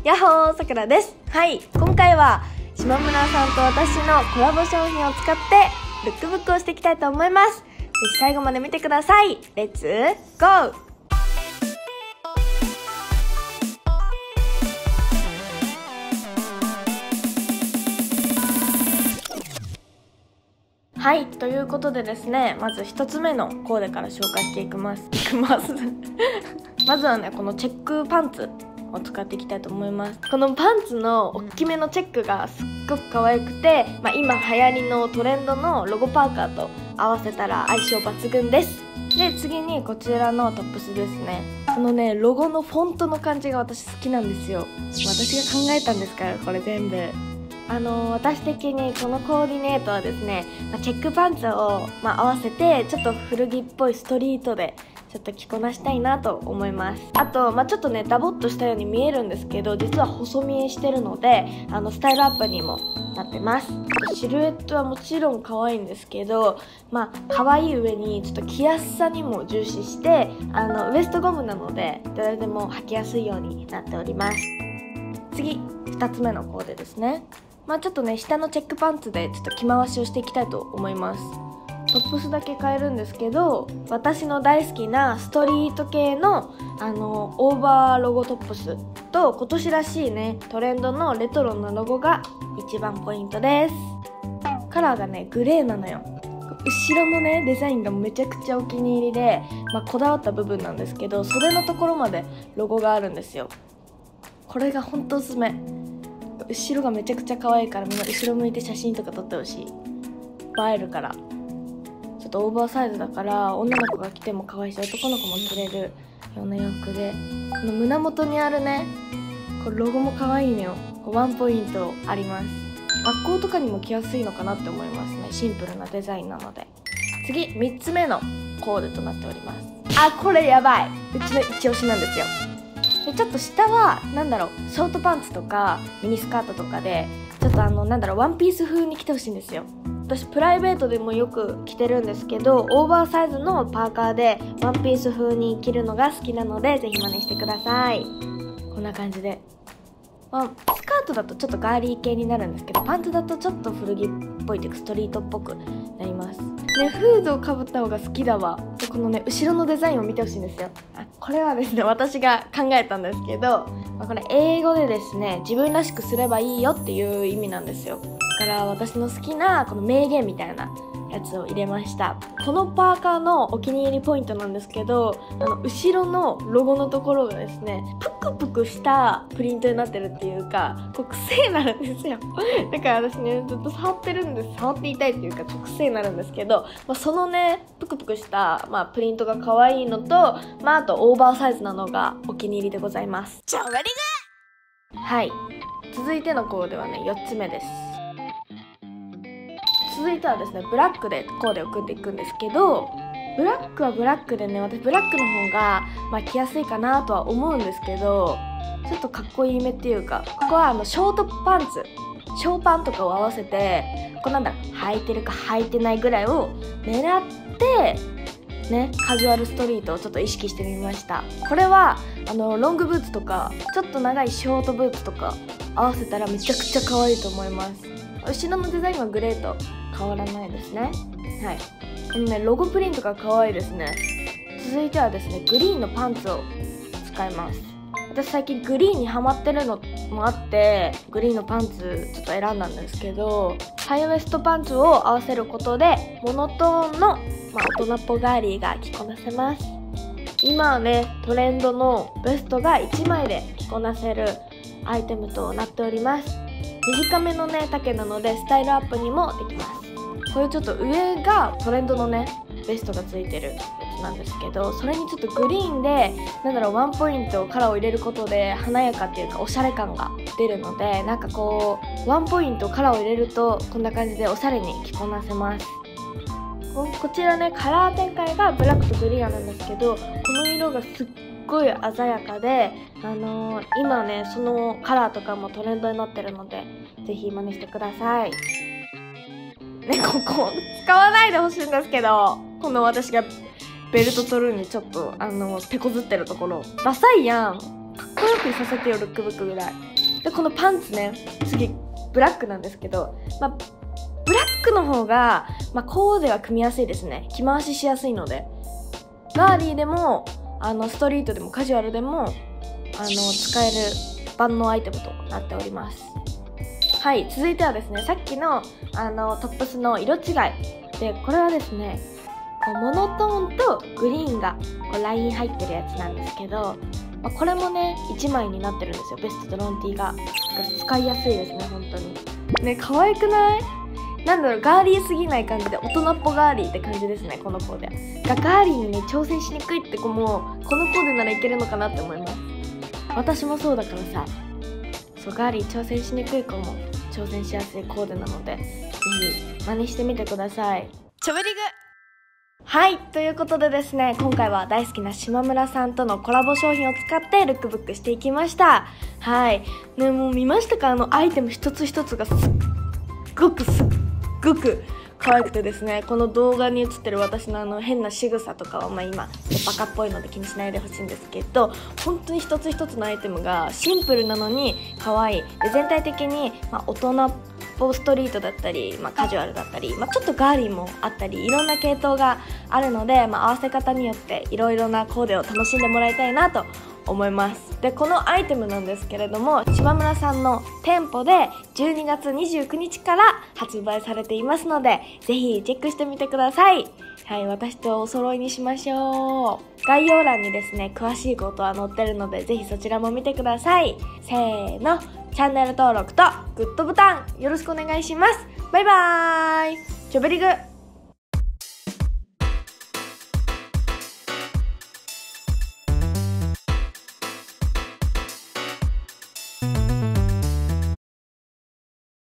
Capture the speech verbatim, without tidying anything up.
やっほー、さくらです。はい、今回は島村さんと私のコラボ商品を使ってルックブックをしていきたいと思います。ぜひ最後まで見てください。レッツゴー。はい、ということでですね、まず一つ目のコーデから紹介していきます。いきますまずはね、このチェックパンツを使っていきたいと思います。このパンツの大きめのチェックがすっごく可愛くて、まあ、今流行りのトレンドのロゴパーカーと合わせたら相性抜群です。で、次にこちらのトップスですね。このね、ロゴのフォントの感じが私好きなんですよ。私が考えたんですから、これ全部。あのー、私的にこのコーディネートはですね、まあ、チェックパンツを、まあ、合わせてちょっと古着っぽいストリートでちょっと着こなしたいなと思います。あと、まあ、ちょっとねダボっとしたように見えるんですけど、実は細見えしてるので、あのスタイルアップにもなってます。シルエットはもちろん可愛いんですけど、まあ可愛い上にちょっと着やすさにも重視して、あのウエストゴムなので誰でも履きやすいようになっております。次、ふたつめのコーデですね。まあちょっとね、下のチェックパンツでちょっと着回しをしていきたいと思います。トップスだけ変えるんですけど、私の大好きなストリート系のあのオーバーロゴトップスと、今年らしいねトレンドのレトロなロゴが一番ポイントです。カラーがねグレーなのよ。後ろのねデザインがめちゃくちゃお気に入りで、まあ、こだわった部分なんですけど、袖のところまでロゴがあるんですよ。これがほんとおすすめ。後ろがめちゃくちゃ可愛いから、みんな後ろ向いて写真とか撮ってほしい。映えるから。ちょっとオーバーサイズだから女の子が着ても可愛いし、男の子も着れるような洋服で、この胸元にあるねこれロゴも可愛いのよ。ワンポイントあります。学校とかにも着やすいのかなって思いますね。シンプルなデザインなので。次、みっつめのコーデとなっております。あ、これやばい、うちの一押しなんですよ。で、ちょっと下はなんだろう、ショートパンツとかミニスカートとかでちょっとあのなんだろう、ワンピース風に着てほしいんですよ。私プライベートでもよく着てるんですけど、オーバーサイズのパーカーでワンピース風に着るのが好きなので、ぜひ真似してください。こんな感じで、まあ、スカートだとちょっとガーリー系になるんですけど、パンツだとちょっと古着っぽいというかストリートっぽくなりますね。フードをかぶった方が好きだわ。で、このね後ろのデザインを見てほしいんですよ。あ、これはですね私が考えたんですけど、まあ、これ英語でですね、自分らしくすればいいよっていう意味なんですよ。だから私の好きなこの名言みたいなやつを入れました。このパーカーのお気に入りポイントなんですけど、あの後ろのロゴのところがですね、プクプクしたプリントになってるっていうか、こう癖になるんですよ。だから私ねずっと触ってるんです。触っていたいっていうか癖になるんですけど、まあ、そのねプクプクした、まあ、プリントが可愛いのと、まあ、あとオーバーサイズなのがお気に入りでございます。 超ありがはい、続いてのコーデはねよっつめです。続いてはですね、ブラックでコーデを組んでいくんですけど、ブラックはブラックでね、私ブラックの方が、まあ、着やすいかなとは思うんですけど、ちょっとかっこいいめっていうか、ここはあのショートパンツ、ショーパンとかを合わせて、こうなんだろう、履いてるか履いてないぐらいを狙ってね、カジュアルストリートをちょっと意識してみました。これはあのロングブーツとかちょっと長いショートブーツとか合わせたらめちゃくちゃ可愛いと思います。後ろのデザインはグレーと変わらないですね。はい、このねロゴプリントが可愛いですね。続いてはですね、グリーンのパンツを使います。私最近グリーンにハマってるのもあって、グリーンのパンツちょっと選んだんですけど、ハイウエストパンツを合わせることでモノトーンの、まあ、大人っぽガーリーが着こなせます。今はねトレンドのベストがいちまいで着こなせるアイテムとなっております。短めのね丈なのでスタイルアップにもできます。これちょっと上がトレンドのねベストがついてるやつなんですけど、それにちょっとグリーンでなんだろう、ワンポイントカラーを入れることで華やかっていうかおしゃれ感が出るので、なんかこうワンポイントカラーを入れるとこんな感じでおしゃれに着こなせます。ここちらねカラー展開がブラックとグリーンなんですけど、この色がすっごい鮮やかで、あのー、今ねそのカラーとかもトレンドになってるので、ぜひ真似してくださいね。ここ使わないでほしいんですけど、この私がベルト取るにちょっとあの手こずってるところダサいやん。かっここよくさせてよルックブックぐらいで、このパンツね、次ブラックなんですけど、まあ、ブラックの方が、まあ、コーデは組みやすいですね。着回ししやすいので、ガーリーでもあのストリートでもカジュアルでもあの使える万能アイテムとなっております。はい、続いてはですね、さっきのあのトップスの色違いで、これはですね、こうモノトーンとグリーンがこうライン入ってるやつなんですけど、まあ、これもねいちまいになってるんですよ、ベストとロンティーが。使いやすいですね、本当にね。可愛くない？なんだろう、ガーリーすぎない感じで大人っぽガーリーって感じですね、このコーデが。ガーリーにね挑戦しにくいって子もこのコーデならいけるのかなって思います。私もそうだからさ、そうガーリー挑戦しにくい子も挑戦しやすいコーデなので、ぜひ真似してみてください。 ちょめりぐ。 はい、ということでですね、今回は大好きな島村さんとのコラボ商品を使ってルックブックしていきました。はいね、もう見ましたか？あのアイテム一つ一つがすっごくすっごく可愛くてですね、この動画に映ってる私のあの変な仕草とかはまあ今バカっぽいので気にしないでほしいんですけど、本当に一つ一つのアイテムがシンプルなのに可愛いで、全体的にまあ大人っぽストリートだったり、まあ、カジュアルだったり、まあ、ちょっとガーリーもあったり、いろんな系統があるので、まあ、合わせ方によっていろいろなコーデを楽しんでもらいたいなと思います。で、このアイテムなんですけれども、島村さんの店舗でじゅうにがつにじゅうくにちから発売されていますので、ぜひチェックしてみてください。はい、私とお揃いにしましょう。概要欄にですね、詳しいことは載ってるので、ぜひそちらも見てください。せーの、チャンネル登録とグッドボタンよろしくお願いします。バイバーイ。ちょべりぐ。